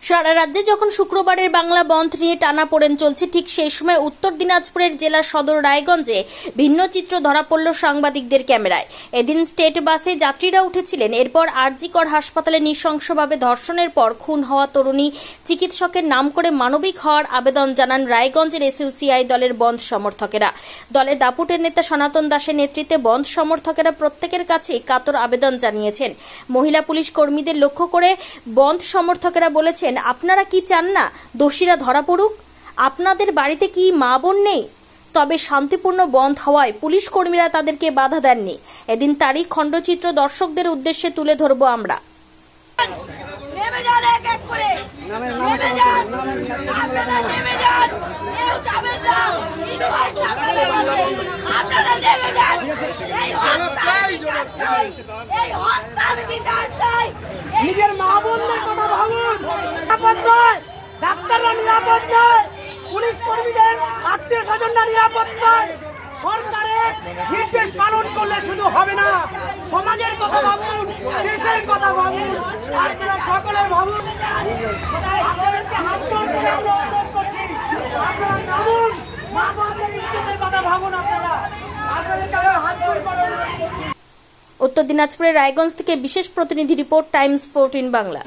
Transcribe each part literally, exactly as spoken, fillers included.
সারা রাজ্যে যখন শুক্রবারের বাংলা বন্ধ নিয়ে টানাপোড়েন চলছে, ঠিক সেই সময় উত্তর দিনাজপুরের জেলার সদর রায়গঞ্জে ভিন্ন চিত্র ধরা পড়ল সাংবাদিকদের ক্যামেরায়। এদিন স্টেট বাসে যাত্রীরা উঠেছিলেন। এরপর আরজি কর হাসপাতালে নৃশংসভাবে ধর্ষণের পর খুন হওয়া তরুণী চিকিৎসকের নাম করে মানবিক হওয়ার আবেদন জানান রায়গঞ্জের এসইউসিআই দলের বন্ধ সমর্থকেরা। দলের দাপুটের নেতা সনাতন দাসের নেতৃত্বে বন্ধ সমর্থকেরা প্রত্যেকের কাছে কাতর আবেদন জানিয়েছেন। মহিলা পুলিশ কর্মীদের লক্ষ্য করে বন্ধ সমর্থকেরা বলেছেন, আপনারা কি চান না দোষীরা ধরা পড়ুক? আপনাদের বাড়িতে কি মা বোন নেই? তবে শান্তিপূর্ণ বন্ধ হওয়ায় পুলিশ কর্মীরা তাদেরকে বাধা দেননি। এদিন তারই খণ্ডচিত্র দর্শকদের উদ্দেশ্যে তুলে ধরবো আমরা। নিজের মা বোনদের কথা ভাবুন। নিরাপদ নয়, ডাক্তাররা নিরাপদ নয়, পুলিশ কর্মীদের আত্মীয় স্বজনরা নিরাপদ নয়। সরকারের নির্দেশ পালন করলে শুধু হবে না, সমাজের কথা ভাবুন, দেশের কথা ভাবুন, আপনারা সকলে ভাবুন। আপনাদেরকে হাত জোড় করে আমরা অনুরোধ করছি, আপনারা নামুন, মা বোনদের ইজ্জতের কথা ভাবুন। আপনারা আপনাদেরকে আমরা হাত জোড় করে অনুরোধ করছি। উত্তর দিনাজপুরের রায়গঞ্জ থেকে বিশেষ প্রতিনিধি রিপোর্ট, টাইমস ফোরটিন বাংলা।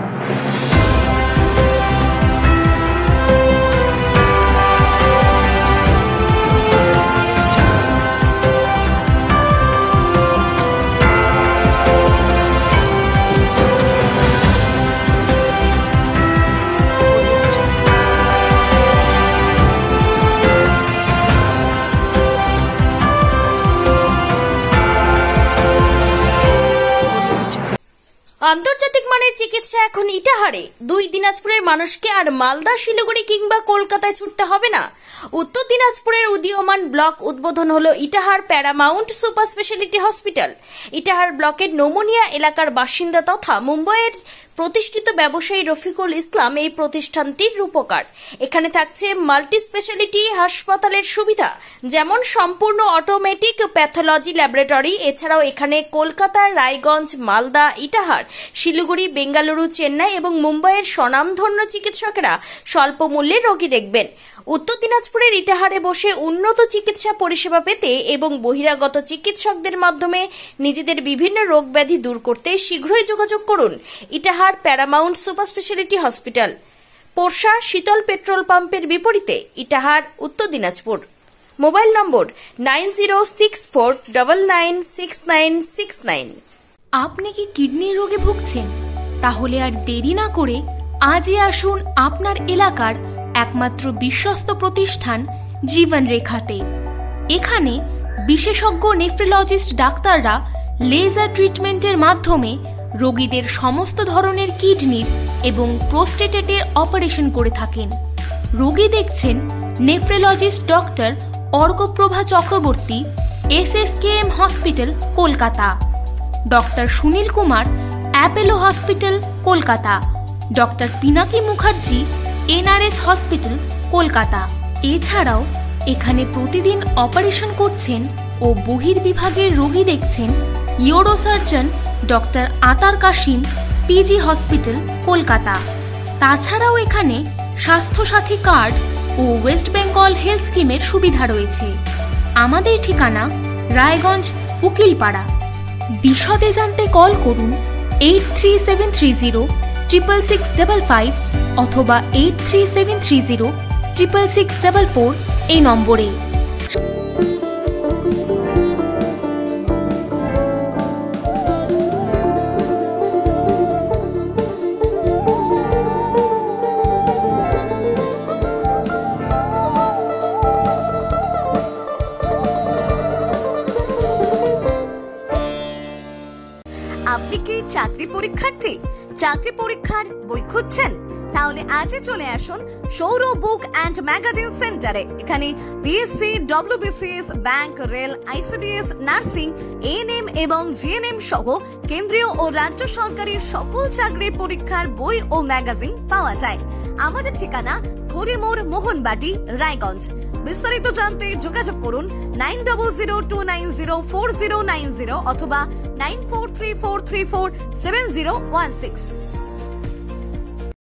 আন্তর্জাতিক মানের চিকিৎসা এখন ইটাহারে। দুই দিনাজপুরের মানুষকে আর মালদা, শিলিগুড়ি কিংবা কলকাতায় ছুটতে হবে না। উত্তর দিনাজপুরের উদীয়মান ব্লক উদ্বোধন হলো Itahar Paramount super speciality hospital. ইটাহার ব্লকের নমুনিয়া এলাকার বাসিন্দা তথা মুম্বাইয়ের প্রতিষ্ঠিত ব্যবসায়ী রফিকুল ইসলাম এই প্রতিষ্ঠানটির রূপকার। এখানে থাকছে মাল্টি স্পেশালিটি হাসপাতালের সুবিধা, যেমন সম্পূর্ণ অটোমেটিক প্যাথোলজি ল্যাবরেটরি। এছাড়াও এখানে কলকাতা, রায়গঞ্জ, মালদা, ইটাহার, শিলিগুড়ি, বেঙ্গালুরু, চেন্নাই এবং মুম্বাইয়ের স্বনামধন্য চিকিৎসকেরা স্বল্প মূল্যে রোগী দেখবেন। উত্তর দিনাজপুরের ইটাহারে বসে উন্নত চিকিৎসা পরিষেবা পেতে এবং বহিরাগত চিকিৎসকদের মাধ্যমে নিজেদের বিভিন্ন রোগ ব্যাধি দূর করতে শীঘ্রই যোগাযোগ করুন Itahar Paramount super speciality hospital, Porsha Sheetal petrol পাম্পের বিপরীতে, Itahar, Uttar Dinajpur. Mobile number nine zero six four double nine six nine six nine. আপনি কি কিডনির রোগে ভুগছেন? তাহলে আর দেরি না করে আজই আসুন আপনার এলাকার একমাত্র বিশ্বস্ত প্রতিষ্ঠান জীবন রেখাতে। এখানে বিশেষজ্ঞ নেফ্রোলজিস্ট ডাক্তাররা লেজার ট্রিটমেন্টের মাধ্যমে রোগীদের সমস্ত ধরনের কিডনির এবং প্রোস্টেটের অপারেশন করে থাকেন। রোগী দেখছেন nephrologist doctor Arkaprava Chakraborty, S S K M hospital, Kolkata. Doctor Sunil Kumar, Apollo hospital, Kolkata. Doctor Pinaki Mukherjee, N R S hospital, Kolkata. এছাড়াও এখানে প্রতিদিন অপারেশন করছেন ও বহির্বিভাগের রোগী দেখছেন ইউরোসার্জন ডক্টর আতার কাশিম, পিজি হসপিটাল, কলকাতা। তাছাড়াও এখানে স্বাস্থ্যসাথী কার্ড ও ওয়েস্ট বেঙ্গল হেলথ স্কিমের সুবিধা রয়েছে। আমাদের ঠিকানা রায়গঞ্জ, উকিলপাড়া। বিশদে জানতে কল করুন eight three seven three zero triple six double five অথবা eight three seven three zero triple six double four এই নম্বরে। আপনি কি চাকরি পরীক্ষার্থী? চাকরি পরীক্ষার বই খুঁজছেন? তাহলে আজই চলে আসুন সৌরভ বুক অ্যান্ড ম্যাগাজিন সেন্টারে। এখানে BSc, WBCS, bank, rail, ICDS, nursing, ANM এবং জিএনএম সহ কেন্দ্রীয় ও রাজ্য সরকারের সকল চাকরির পরীক্ষার বই ও ম্যাগাজিন পাওয়া যায়। আমাদের ঠিকানা খড়িমোড়, মোহনবাটি, রায়গঞ্জ। বিস্তারিত জানতে যোগাযোগ করুন nine double zero two nine zero four zero nine zero অথবা nine four three four three four seven zero one six.